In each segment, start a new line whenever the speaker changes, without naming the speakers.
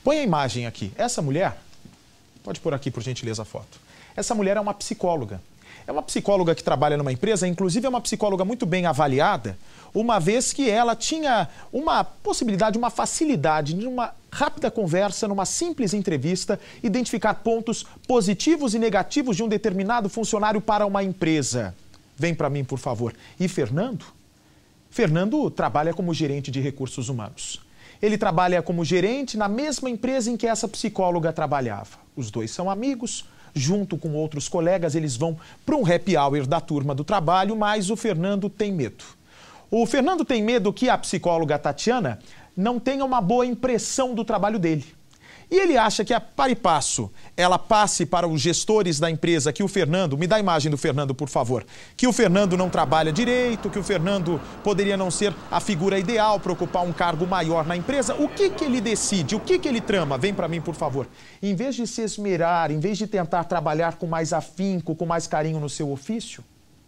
Põe a imagem aqui. Essa mulher, pode pôr aqui por gentileza a foto. Essa mulher é uma psicóloga. É uma psicóloga que trabalha numa empresa, inclusive é uma psicóloga muito bem avaliada, uma vez que ela tinha uma possibilidade, uma facilidade, numa rápida conversa, numa simples entrevista, identificar pontos positivos e negativos de um determinado funcionário para uma empresa. Vem para mim, por favor. E Fernando? Fernando trabalha como gerente de recursos humanos. Ele trabalha como gerente na mesma empresa em que essa psicóloga trabalhava. Os dois são amigos. Junto com outros colegas, eles vão para um happy hour da turma do trabalho, mas o Fernando tem medo. O Fernando tem medo que a psicóloga Tatiana não tenha uma boa impressão do trabalho dele. E ele acha que a par e passo ela passe para os gestores da empresa que o Fernando, me dá a imagem do Fernando, por favor, que o Fernando não trabalha direito, que o Fernando poderia não ser a figura ideal para ocupar um cargo maior na empresa. O que ele decide? O que ele trama? Vem para mim, por favor. Em vez de se esmerar, em vez de tentar trabalhar com mais afinco, com mais carinho no seu ofício,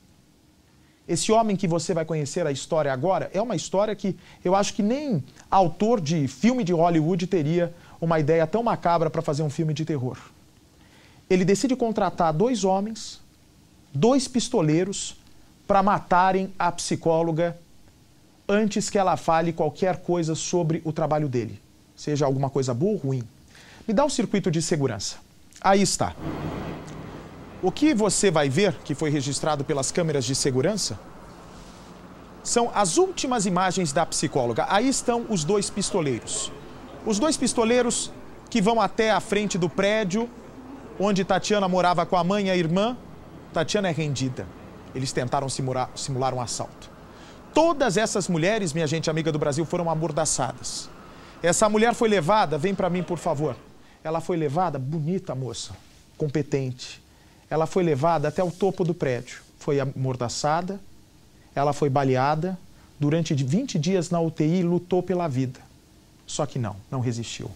esse homem que você vai conhecer a história agora é uma história que eu acho que nem autor de filme de Hollywood teria uma ideia tão macabra para fazer um filme de terror. Ele decide contratar 2 homens, 2 pistoleiros, para matarem a psicóloga antes que ela fale qualquer coisa sobre o trabalho dele, seja alguma coisa boa ou ruim. Me dá um circuito de segurança. Aí está. O que você vai ver, que foi registrado pelas câmeras de segurança, são as últimas imagens da psicóloga. Aí estão os 2 pistoleiros. Os 2 pistoleiros que vão até a frente do prédio onde Tatiana morava com a mãe e a irmã. Tatiana é rendida. Eles tentaram simular um assalto. Todas essas mulheres, minha gente amiga do Brasil, foram amordaçadas. Essa mulher foi levada, vem para mim, por favor. Ela foi levada, bonita moça, competente. Ela foi levada até o topo do prédio. Foi amordaçada, ela foi baleada. Durante 20 dias na UTI, lutou pela vida. Só que não resistiu.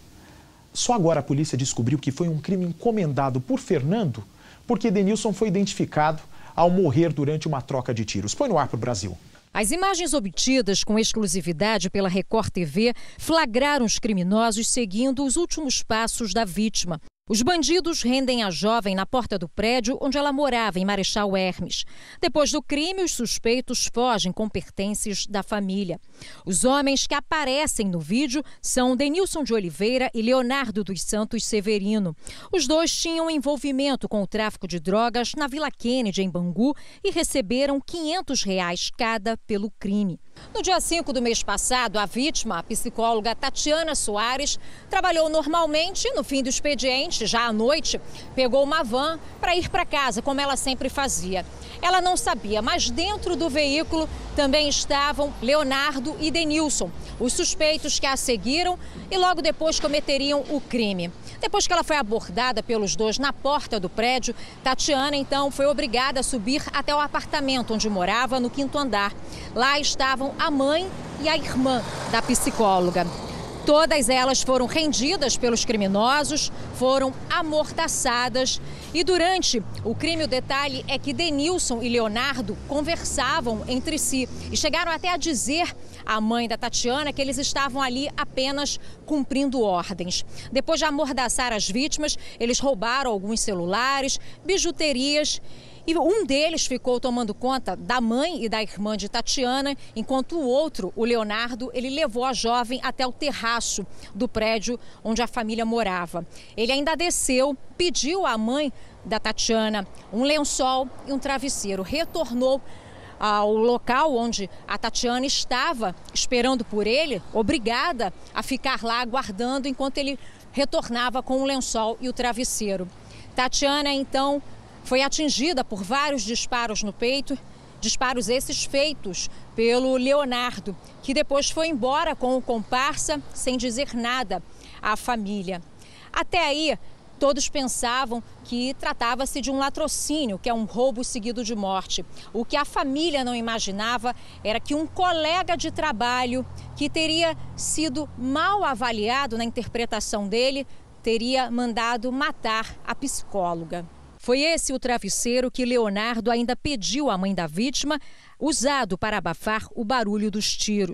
Só agora a polícia descobriu que foi um crime encomendado por Fernando, porque Denilson foi identificado ao morrer durante uma troca de tiros. Põe no ar para o Brasil.
As imagens obtidas com exclusividade pela Record TV flagraram os criminosos seguindo os últimos passos da vítima. Os bandidos rendem a jovem na porta do prédio onde ela morava, em Marechal Hermes. Depois do crime, os suspeitos fogem com pertences da família. Os homens que aparecem no vídeo são Denilson de Oliveira e Leonardo dos Santos Severino. Os dois tinham envolvimento com o tráfico de drogas na Vila Kennedy, em Bangu, e receberam R$500 cada pelo crime. No dia 5 do mês passado, a vítima, a psicóloga Tatiana Soares, trabalhou normalmente. No fim do expediente, já à noite, pegou uma van para ir para casa, como ela sempre fazia. Ela não sabia, mas dentro do veículo também estavam Leonardo e Denilson, os suspeitos que a seguiram e logo depois cometeriam o crime. Depois que ela foi abordada pelos dois na porta do prédio, Tatiana então foi obrigada a subir até o apartamento onde morava, no 5º andar. Lá estavam a mãe e a irmã da psicóloga. Todas elas foram rendidas pelos criminosos, foram amordaçadas. E durante o crime, o detalhe é que Denilson e Leonardo conversavam entre si e chegaram até a dizer à mãe da Tatiana que eles estavam ali apenas cumprindo ordens. Depois de amordaçar as vítimas, eles roubaram alguns celulares, bijuterias. E um deles ficou tomando conta da mãe e da irmã de Tatiana, enquanto o outro, o Leonardo, ele levou a jovem até o terraço do prédio onde a família morava. Ele ainda desceu, pediu à mãe da Tatiana um lençol e um travesseiro. Retornou ao local onde a Tatiana estava esperando por ele, obrigada a ficar lá aguardando enquanto ele retornava com o lençol e o travesseiro. Tatiana, então, foi atingida por vários disparos no peito, disparos esses feitos pelo Leonardo, que depois foi embora com o comparsa sem dizer nada à família. Até aí, todos pensavam que tratava-se de um latrocínio, que é um roubo seguido de morte. O que a família não imaginava era que um colega de trabalho, que teria sido mal avaliado na interpretação dele, teria mandado matar a psicóloga. Foi esse o travesseiro que Leonardo ainda pediu à mãe da vítima, usado para abafar o barulho dos tiros.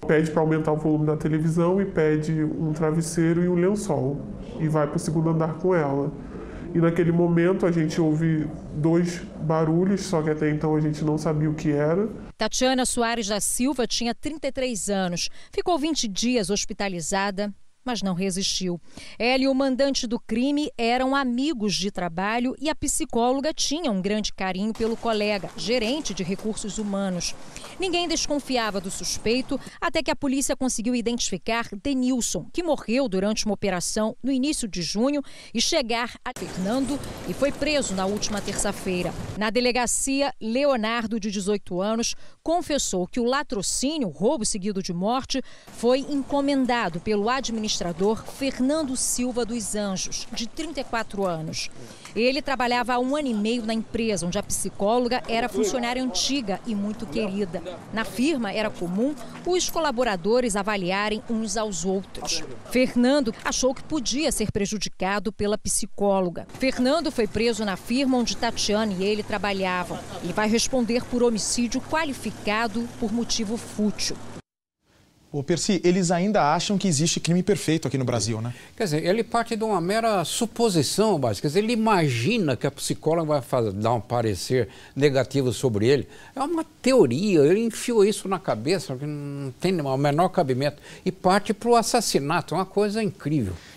Pede para aumentar o volume da televisão e pede um travesseiro e um lençol. E vai para o segundo andar com ela. E naquele momento a gente ouve 2 barulhos, só que até então a gente não sabia o que era.
Tatiana Soares da Silva tinha 33 anos. Ficou 20 dias hospitalizada, mas não resistiu. Ela e o mandante do crime eram amigos de trabalho e a psicóloga tinha um grande carinho pelo colega, gerente de recursos humanos. Ninguém desconfiava do suspeito até que a polícia conseguiu identificar Denilson, que morreu durante uma operação no início de junho, e chegar a Fernando e foi preso na última terça-feira. Na delegacia, Leonardo, de 18 anos, confessou que o latrocínio, roubo seguido de morte, foi encomendado pelo administrador Fernando Silva dos Anjos, de 34 anos. Ele trabalhava há 1 ano e meio na empresa, onde a psicóloga era funcionária antiga e muito querida. Na firma, era comum os colaboradores avaliarem uns aos outros. Fernando achou que podia ser prejudicado pela psicóloga. Fernando foi preso na firma onde Tatiana e ele trabalhavam. Ele vai responder por homicídio qualificado por motivo fútil.
Ô Percy, eles ainda acham que existe crime perfeito aqui no Brasil, né?
Quer dizer, ele parte de uma mera suposição, básica. Quer dizer, ele imagina que a psicóloga vai dar um parecer negativo sobre ele. É uma teoria, ele enfiou isso na cabeça, que não tem o menor cabimento. E parte para o assassinato, é uma coisa incrível.